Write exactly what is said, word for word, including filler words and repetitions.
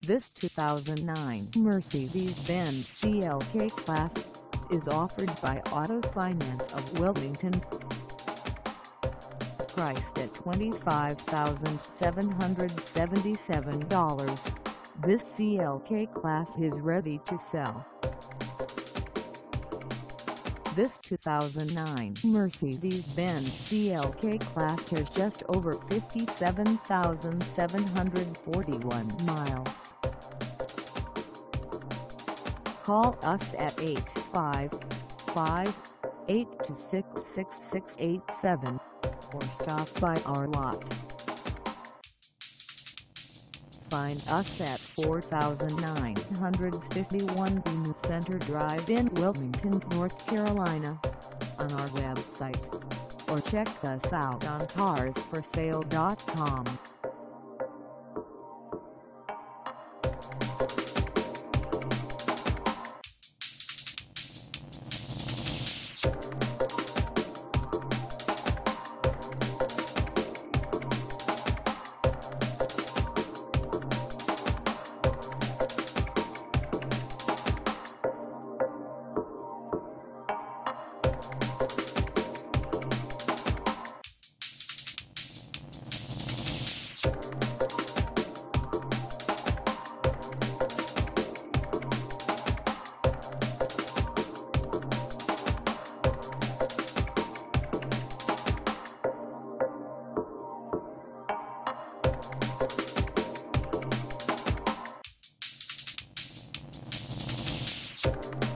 This two thousand nine Mercedes-Benz C L K Class is offered by Auto Finance of Wilmington. Priced at twenty-five thousand seven hundred seventy-seven dollars, this C L K Class is ready to sell. This two thousand nine Mercedes-Benz C L K Class has just over fifty-seven thousand seven hundred forty-one miles. Call us at eight five five, eight two six, six six eight seven or stop by our lot. Find us at four thousand nine hundred fifty-one Bean Center Drive in Wilmington, North Carolina, on our website, or check us out on cars for sale dot com. You